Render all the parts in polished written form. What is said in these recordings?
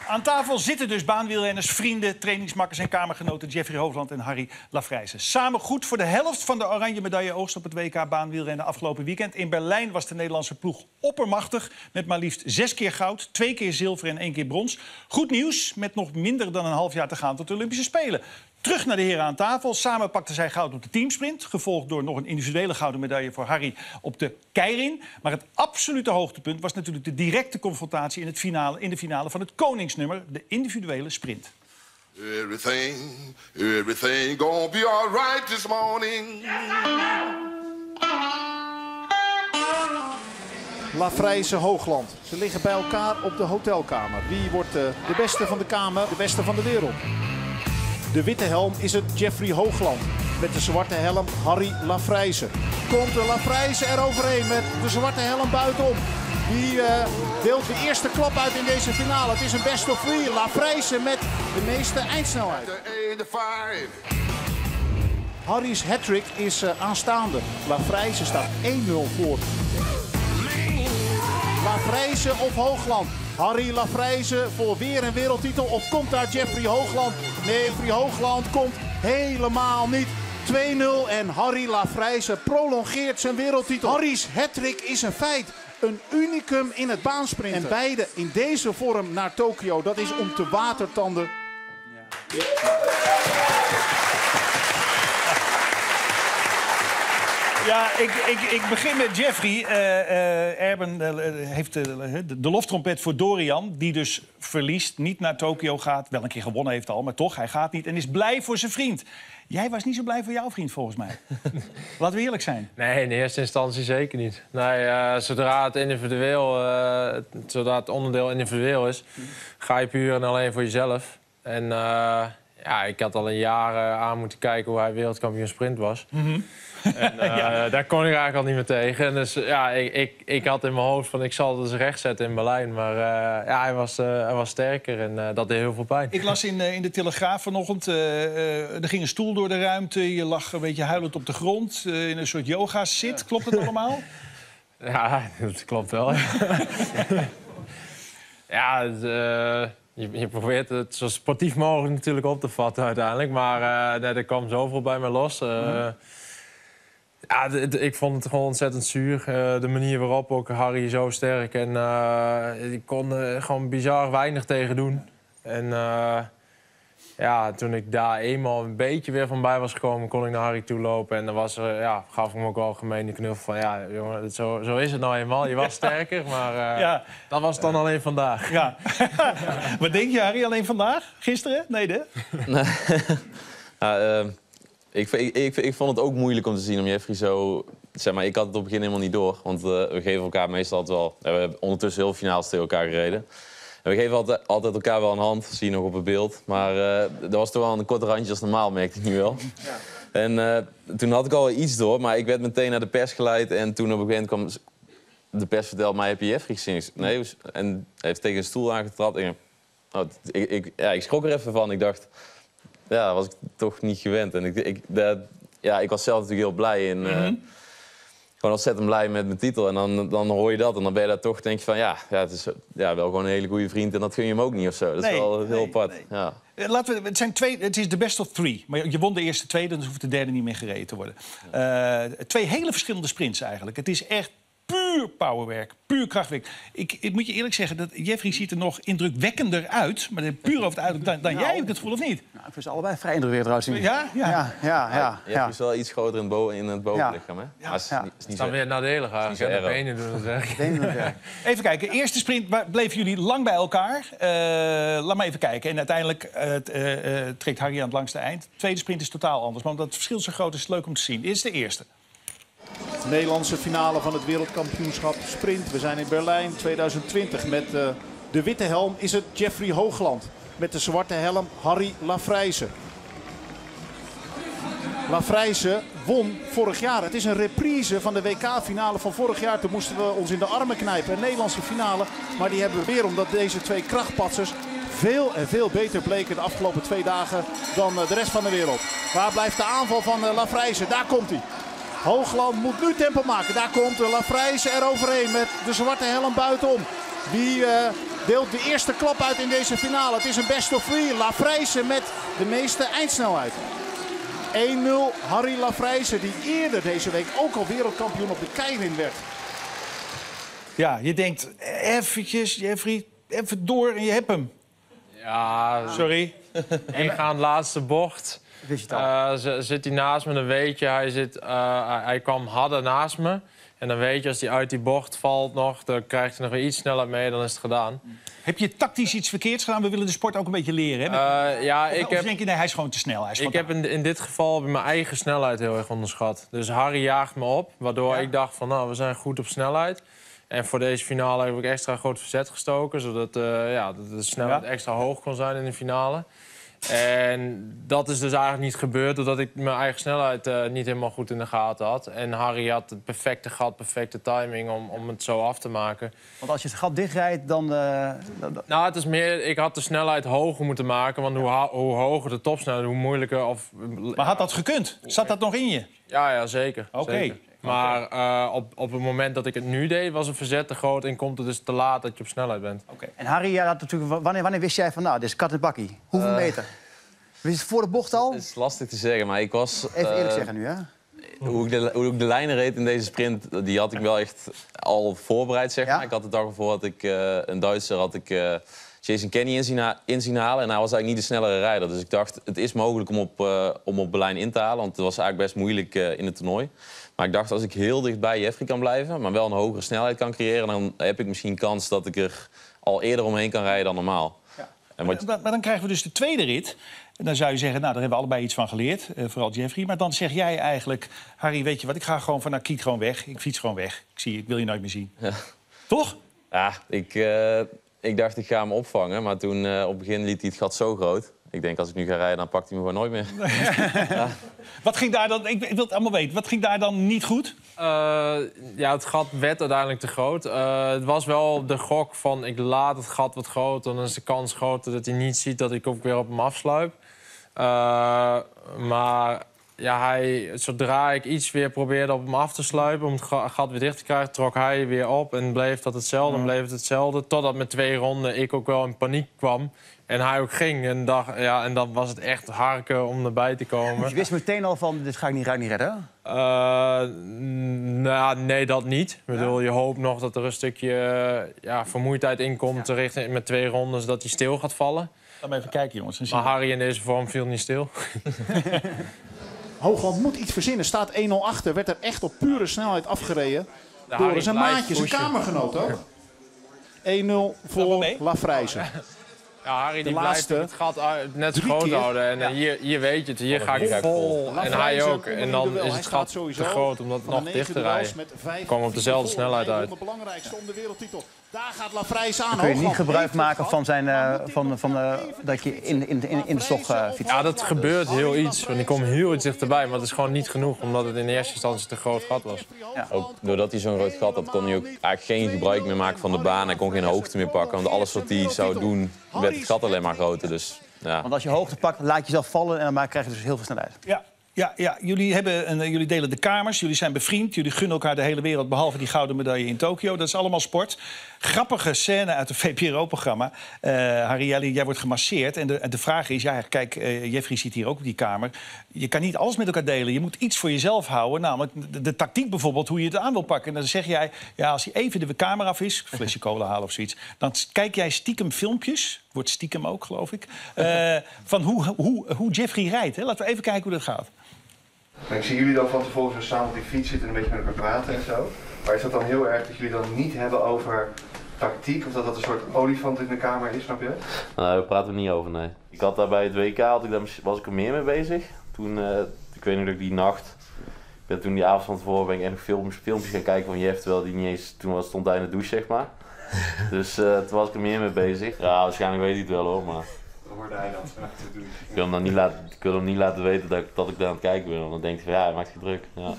Aan tafel zitten dus baanwielrenners, vrienden, trainingsmakkers en kamergenoten Jeffrey Hoogland en Harry Lafrijse. Samen goed voor de helft van de oranje medailleoogst op het WK baanwielrennen afgelopen weekend. In Berlijn was de Nederlandse ploeg oppermachtig met maar liefst 6 keer goud, 2 keer zilver en 1 keer brons. Goed nieuws met nog minder dan een half jaar te gaan tot de Olympische Spelen. Terug naar de heren aan tafel. Samen pakten zij goud op de teamsprint. Gevolgd door nog een individuele gouden medaille voor Harry op de keirin. Maar het absolute hoogtepunt was natuurlijk de directe confrontatie in de finale van het koningsnummer, de individuele sprint. Everything gonna be alright this morning. Lafrijse, Hoogland. Ze liggen bij elkaar op de hotelkamer. Wie wordt de beste van de kamer, de beste van de wereld? De witte helm is het Jeffrey Hoogland. Met de zwarte helm Harry Lafrijse. Komt de Lafrijse eroverheen met de zwarte helm buitenom. Die deelt de eerste klap uit in deze finale. Het is een best of 3. Lafrijse met de meeste eindsnelheid. Harry's hattrick is aanstaande. Lafrijse staat 1-0 voor. Lafrijse of Hoogland? Harry Lafrijse voor weer een wereldtitel. Of komt daar Jeffrey Hoogland? Nee, Jeffrey Hoogland komt helemaal niet. 2-0 en Harry Lafrijse prolongeert zijn wereldtitel. Harry's hattrick is een feit. Een unicum in het baansprinten. En beide in deze vorm naar Tokio. Dat is om te watertanden. Ja. Ja, ik begin met Jeffrey. Erben heeft de loftrompet voor Dorian, die dus verliest, niet naar Tokio gaat. Wel een keer gewonnen heeft al, maar toch, hij gaat niet en is blij voor zijn vriend. Jij was niet zo blij voor jouw vriend, volgens mij. Laten we eerlijk zijn. Nee, in eerste instantie zeker niet. Nee, zodra het onderdeel individueel is, ga je puur en alleen voor jezelf. En ja, ik had al een jaar aan moeten kijken hoe hij wereldkampioen sprint was. Mm-hmm. En, daar kon ik eigenlijk al niet meer tegen. En dus ja, ik had in mijn hoofd van ik zal het dus recht zetten in Berlijn. Maar ja, hij was sterker en dat deed heel veel pijn. Ik las in de Telegraaf vanochtend, er ging een stoel door de ruimte. Je lag een beetje huilend op de grond in een soort yoga-sit. Ja. Klopt het allemaal? Ja, dat klopt wel. Ja, je probeert het zo sportief mogelijk natuurlijk op te vatten uiteindelijk. Maar er kwam zoveel bij me los. Ja, ik vond het gewoon ontzettend zuur. De manier waarop ook Harry zo sterk. En ik kon gewoon bizar weinig tegen doen. En ja, toen ik daar eenmaal een beetje weer van bij was gekomen, kon ik naar Harry toe lopen. En dan gaf ik hem ook wel gemeen die knuffel van ja, jongen, zo is het nou eenmaal. Je was sterker, maar ja, dat was dan alleen vandaag. Ja. Wat denk je, Harry, alleen vandaag? Gisteren? Nee, hè? Nee. Ik vond het ook moeilijk om te zien om Jeffrey zo... Zeg maar, ik had het op het begin helemaal niet door. Want we geven elkaar meestal altijd wel... We hebben ondertussen heel veel finales tegen elkaar gereden. En we geven altijd elkaar wel een hand, zie je nog op het beeld. Maar dat was toch wel een korte randje als normaal, merkte ik nu wel. Ja. En toen had ik al iets door, maar ik werd meteen naar de pers geleid. En toen op een gegeven moment kwam de pers vertelde mij, heb je Jeffrey gezien? Nee, en hij heeft tegen een stoel aangetrapt. En ik schrok er even van. Ik dacht... Ja, dat was ik toch niet gewend. En ik was zelf natuurlijk heel blij. En, gewoon ontzettend blij met mijn titel. En dan hoor je dat. En dan ben je daar toch, denk je van... Ja, het is wel gewoon een hele goede vriend. En dat gun je hem ook niet of zo. Dat is wel heel apart. Nee. Ja. Het is de best of 3. Maar je won de eerste 2, dan hoeft de derde niet meer gereden te worden. 2 hele verschillende sprints eigenlijk. Het is echt puur powerwerk, puur krachtwerk. Ik moet je eerlijk zeggen, dat Jeffrey ziet er nog indrukwekkender uit. Maar puur over het uiterlijk dan jij, heb ik het gevoel, of niet? Nou, ik vind ze allebei vrij indrukwekkend eruit zien. Ja. Jeffrey is wel iets groter in het bovenlichaam, hè? Ja. Het is niet dan weer nadelig eigenlijk. De benen doen het werk. Even kijken, eerste sprint bleven jullie lang bij elkaar. Laat maar even kijken. En uiteindelijk trekt Harry aan het langste eind. Tweede sprint is totaal anders. Maar omdat het verschil zo groot is, het leuk om te zien. Dit is de eerste. Nederlandse finale van het wereldkampioenschap sprint. We zijn in Berlijn 2020. Met de witte helm is het Jeffrey Hoogland. Met de zwarte helm Harry Lafrijse. Lafrijse won vorig jaar. Het is een reprise van de WK-finale van vorig jaar. Toen moesten we ons in de armen knijpen. Een Nederlandse finale. Maar die hebben we weer omdat deze 2 krachtpatsers veel en veel beter bleken de afgelopen 2 dagen dan de rest van de wereld. Waar blijft de aanval van Lafrijse? Daar komt hij. Hoogland moet nu tempo maken. Daar komt Lafrijse eroverheen met de zwarte helm buitenom. Wie deelt de eerste klap uit in deze finale. Het is een best of 3. Lafrijze met de meeste eindsnelheid. 1-0 Harry Lafrijze, die eerder deze week ook al wereldkampioen op de keirin werd. Ja, je denkt eventjes, Jeffrey, even door en je hebt hem. Ja, Sorry. ik ga aan de laatste bocht. Wist je het al? Zit hij naast me, dan weet je, hij kwam harder naast me. En dan weet je, als hij uit die bocht valt nog, dan krijgt hij nog weer iets sneller mee, dan is het gedaan. Heb je tactisch iets verkeerds gedaan? We willen de sport ook een beetje leren. Hè? Of denk je, nee, hij is gewoon te snel. Hij is Ik heb in dit geval mijn eigen snelheid heel erg onderschat. Dus Harry jaagt me op, waardoor ik dacht van, nou, we zijn goed op snelheid. En voor deze finale heb ik extra groot verzet gestoken, zodat dat de snelheid extra hoog kon zijn in de finale. En dat is dus eigenlijk niet gebeurd, doordat ik mijn eigen snelheid niet helemaal goed in de gaten had. En Harry had het perfecte gat, perfecte timing om het zo af te maken. Want als je het gat dichtrijdt, dan... Nou, het is meer, ik had de snelheid hoger moeten maken. Want hoe hoger de topsnelheid, hoe moeilijker... Maar had dat gekund? Zat dat nog in je? Ja, zeker. Oké. Zeker. Maar op het moment dat ik het nu deed, was het verzet te groot... en komt het dus te laat dat je op snelheid bent. En Harry, jij had natuurlijk, wanneer wist jij van, nou, dit is kat en bakkie? Hoeveel meter? Wist je het voor de bocht al? Het is lastig te zeggen, maar ik was... Even eerlijk zeggen nu, hè? Hoe ik de lijnen reed in deze sprint, die had ik wel echt al voorbereid, zeg maar. Ja? Ik had de dag ervoor een Duitser, Jason Kenny in zien halen. En hij was eigenlijk niet de snellere rijder. Dus ik dacht, het is mogelijk om op Berlijn in te halen. Want het was eigenlijk best moeilijk in het toernooi. Maar ik dacht, als ik heel dicht bij Jeffrey kan blijven... maar wel een hogere snelheid kan creëren... dan heb ik misschien kans dat ik er al eerder omheen kan rijden dan normaal. Ja. En Maar dan krijgen we dus de tweede rit. En dan zou je zeggen, nou, daar hebben we allebei iets van geleerd. Vooral Jeffrey. Maar dan zeg jij eigenlijk, Harry, weet je wat? Ik ga gewoon van Kiet gewoon weg. Ik fiets gewoon weg. Ik wil je nooit meer zien. Ja. Toch? Ja, ik dacht, ik ga hem opvangen. Maar toen op het begin liet hij het gat zo groot. Ik denk, als ik nu ga rijden, dan pakt hij me gewoon nooit meer. Ja. Wat ging daar dan, ik wil het allemaal weten, wat ging daar dan niet goed? Het gat werd uiteindelijk te groot. Het was wel de gok van, ik laat het gat wat groter... dan is de kans groter dat hij niet ziet dat ik ook weer op hem afsluip. Maar ja, zodra ik iets weer probeerde op hem af te sluipen... om het gat weer dicht te krijgen, trok hij weer op... en bleef dat hetzelfde en bleef het hetzelfde. Totdat met 2 ronden ik ook wel in paniek kwam... En hij ook ging. En dan was het echt harken om erbij te komen. Dus je wist meteen al van, dit ga ik niet redden? Nee, dat niet. Ik bedoel, je hoopt nog dat er een stukje vermoeidheid in komt... met 2 rondes, dat hij stil gaat vallen. Laat me even kijken, jongens. Maar Harry in deze vorm viel niet stil. Hoogland moet iets verzinnen. Staat 1-0 achter. Werd er echt op pure snelheid afgereden. Door zijn maatje, zijn kamergenoot ook. 1-0 voor Lafrijze. Ja, Harry die laatste blijft het gat net zo groot houden. En hier weet je het. Hier ga ik vol. En hij ook. En dan is het gat te groot om dat nog dicht te rijden. Komen op dezelfde snelheid uit. De belangrijkste om de wereldtitel. Daar gaat Lafrijze aan. Kun je niet gebruik maken van dat je in de stok fietst? Ja, dat gebeurt heel iets. Want ik kom heel iets dichterbij. Maar het is gewoon niet genoeg. Omdat het in eerste instantie te groot gat was. Ja. Ook doordat hij zo'n groot gat had, kon hij ook eigenlijk geen gebruik meer maken van de baan. Hij kon geen hoogte meer pakken. Want alles wat hij zou doen, werd het gat alleen maar groter. Dus, ja. Want als je hoogte pakt, laat je jezelf vallen en dan krijg je dus heel veel snelheid. Ja, jullie delen de kamers, jullie zijn bevriend. Jullie gunnen elkaar de hele wereld, behalve die gouden medaille in Tokio. Dat is allemaal sport. Grappige scène uit een VPRO-programma. Harry, jij wordt gemasseerd. En de vraag is, kijk, Jeffrey zit hier ook op die kamer. Je kan niet alles met elkaar delen. Je moet iets voor jezelf houden. Namelijk de tactiek bijvoorbeeld, hoe je het aan wil pakken. En dan zeg jij, als hij even de kamer af is... een flesje cola halen of zoiets... dan kijk jij stiekem filmpjes... wordt stiekem ook, geloof ik... van hoe Jeffrey rijdt. Hè? Laten we even kijken hoe dat gaat. Ik zie jullie dan van tevoren zo samen op die fiets zitten en een beetje met elkaar praten en zo. Maar is dat dan heel erg dat jullie dan niet hebben over tactiek? Of dat een soort olifant in de kamer is, snap je? Nou, daar praten we niet over, nee. Ik had daar bij het WK, was ik er meer mee bezig. Toen, ik weet nog dat ik die nacht... Toen die avond van tevoren ben ik echt filmpjes gaan kijken van Jeff, terwijl die niet eens... Toen stond hij in de douche, zeg maar. Dus toen was ik er meer mee bezig. Ja, waarschijnlijk weet hij het wel hoor, maar... Hoorde hij dat vanuit de douche? Ik wil hem niet laten weten dat ik daar aan het kijken ben. Want dan denkt hij van hij maakt geen druk. Ja.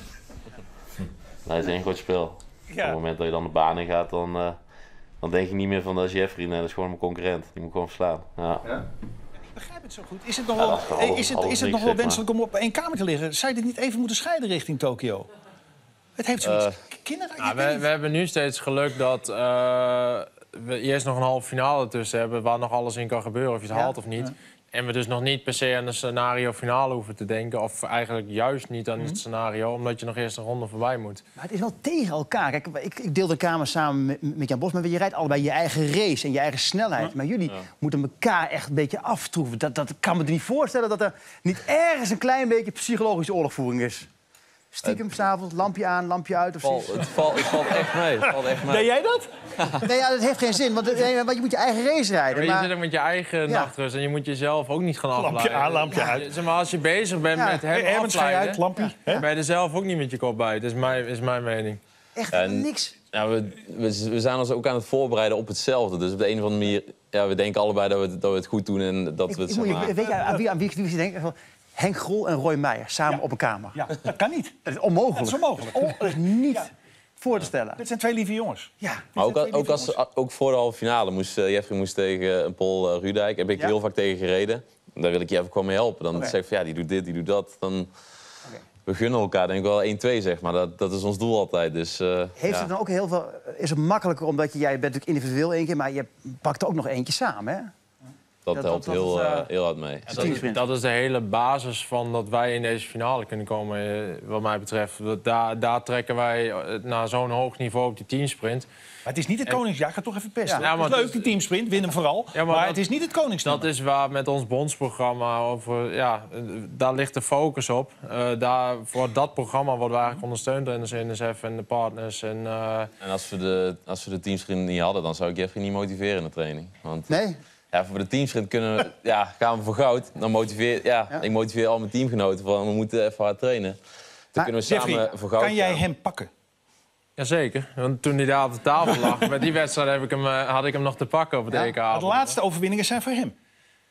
Dat is één groot spel. Ja. Op het moment dat je dan de baan in gaat, dan denk je niet meer van dat is Jeffrey. Nee, dat is gewoon mijn concurrent. Die moet gewoon verslaan. Ja. Ja? Ik begrijp het zo goed. Is het nog wel wenselijk om op één kamer te liggen? Zou je dit niet even moeten scheiden richting Tokio? Het heeft zoiets kinderlijk. We hebben nu steeds geluk dat we eerst nog een halve finale tussen hebben... waar nog alles in kan gebeuren, of je het haalt of niet. Ja. En we dus nog niet per se aan een scenario finale hoeven te denken. Of eigenlijk juist niet aan het scenario, omdat je nog eerst een ronde voorbij moet. Maar het is wel tegen elkaar. Kijk, ik deel de kamer samen met Jan Bos, maar je rijdt allebei je eigen race en je eigen snelheid. Ja. Maar jullie moeten elkaar echt een beetje aftroeven. Dat kan me niet voorstellen dat er niet ergens een klein beetje psychologische oorlogvoering is. Stiekem s'avonds, lampje aan, lampje uit of zoiets. Het valt echt mee. Deed jij dat? Nee, ja, dat heeft geen zin, want je moet je eigen race rijden. Maar je zit ook met je eigen nachtrust en je moet jezelf ook niet gaan afleiden. Lampje aan, lampje uit. Zeg maar, als je bezig bent met hem afleiden, lampje. Ben je er zelf ook niet met je kop bij. Dat is mijn mening. Echt niks. Ja, we zijn ons ook aan het voorbereiden op hetzelfde. Dus op de een of andere manier... Ja, we denken allebei dat we het goed doen en dat we het... Weet je aan wie denken? Henk Grol en Roy Meijer samen op een kamer. Ja, dat kan niet. Dat is onmogelijk. Dat is onmogelijk. Dat is niet voor te stellen. Dit zijn twee lieve jongens. Ja. Maar ook voor de halve finale Jeffrey moest tegen Paul Rudijk. Heb ik heel vaak tegen gereden. Daar wil ik je even gewoon mee helpen. Dan zeg ik van ja, die doet dit, die doet dat. Dan we gunnen elkaar denk ik wel 1-2, zeg maar. Dat is ons doel altijd. Dus, heeft het dan ook heel veel... Is het makkelijker omdat jij bent natuurlijk individueel één keer, maar je pakt er ook nog eentje samen, hè? Dat helpt heel hard mee. Dat is de hele basis van dat wij in deze finale kunnen komen, wat mij betreft. Daar trekken wij naar zo'n hoog niveau op die teamsprint. Maar het is niet het koningsjaar. Ik ga toch even pesten. Ja, het is leuk, die teamsprint, win hem vooral. Ja, maar het is niet het koningsnummer. Dat is waar met ons bondsprogramma over... Ja, daar ligt de focus op. Voor dat programma worden we eigenlijk ondersteund door de NSF en de partners. En als we de teamsprint niet hadden, dan zou ik Jeffrey niet motiveren in de training. Want, nee? Ja, voor de teamsprint gaan we voor goud. Dan ik motiveer al mijn teamgenoten van we moeten even hard trainen. Dan kunnen we Jeffrey, samen voor goud kan jij gaan. hem pakken? Jazeker, want toen hij daar op de tafel lag, met die wedstrijd had ik hem nog te pakken op het EK. De laatste overwinningen zijn voor hem.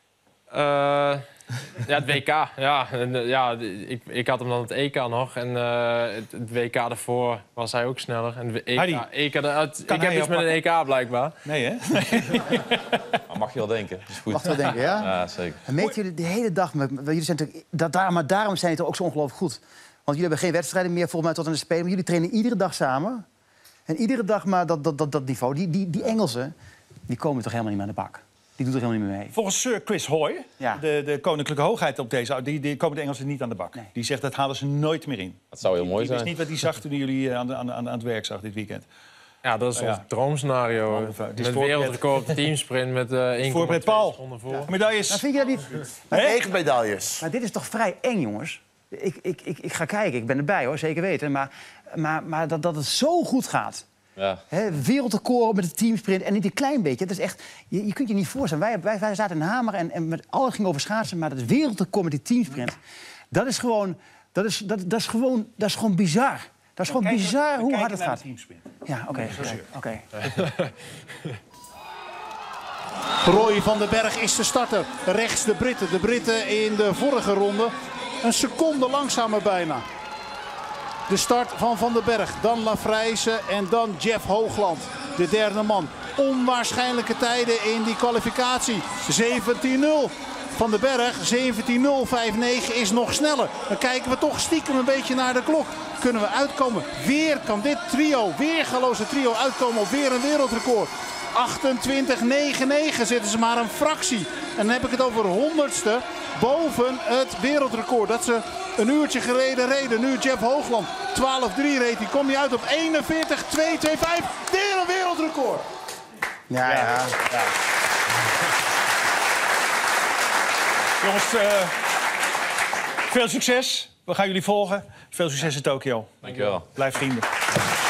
Ja, het WK. Ik had hem dan het EK nog. En het WK daarvoor was hij ook sneller. En het EK, ik heb iets met een EK blijkbaar. Nee, hè? Maar mag je wel denken. Is goed. Mag je wel denken, ja? Ja, zeker. En meten jullie de hele dag... Jullie zijn natuurlijk, maar daarom zijn jullie ook zo ongelooflijk goed. Want jullie hebben geen wedstrijden meer volgens mij tot aan de Spelen. Maar jullie trainen iedere dag samen. En iedere dag maar dat niveau. Die Engelsen, die komen toch helemaal niet meer aan de bak. Die doet er helemaal niet meer mee. Volgens Sir Chris Hoy, de koninklijke hoogheid op deze... Die komen de Engelsen niet aan de bak. Nee. Die zegt dat halen ze nooit meer in. Dat zou heel mooi zijn. Ik wist niet wat hij zag toen jullie aan het werk zag dit weekend. Ja, dat is ons droomscenario. Met wereldrecord op de teamsprint met 1,2 seconden voor. Medailles. Maar vind je dat niet... 9 medailles. Maar dit is toch vrij eng, jongens? Ik ga kijken, ik ben erbij, hoor, zeker weten. Maar dat het zo goed gaat... Ja. Wereldrecord met de teamsprint en niet een klein beetje. Dat is echt, je kunt je niet voorstellen. Wij zaten in Hamer en met alles ging over schaatsen. Maar dat wereldrecord met die teamsprint, dat is gewoon bizar. Dat is gewoon bizar hoe hard het gaat. Ja, oké. Roy van den Berg is de starter. Rechts de Britten. De Britten in de vorige ronde een seconde langzamer bijna. De start van den Berg, dan Lafrijse en dan Jeff Hoogland, de derde man. Onwaarschijnlijke tijden in die kwalificatie. 17-0 van den Berg, 17-0-5-9 is nog sneller. Dan kijken we toch stiekem een beetje naar de klok. Kunnen we uitkomen? Weer kan dit trio, weergaloze trio, uitkomen op weer een wereldrecord. 28-9-9 zitten ze maar een fractie. En dan heb ik het over honderdste boven het wereldrecord. Dat ze een uurtje geleden reden. Nu Jeff Hoogland 12-3 reed. Die kom je uit op 41-2-2-5. Weer een wereldrecord. Ja. Jongens, veel succes. We gaan jullie volgen. Veel succes in Tokio. Dankjewel. Blijf vrienden.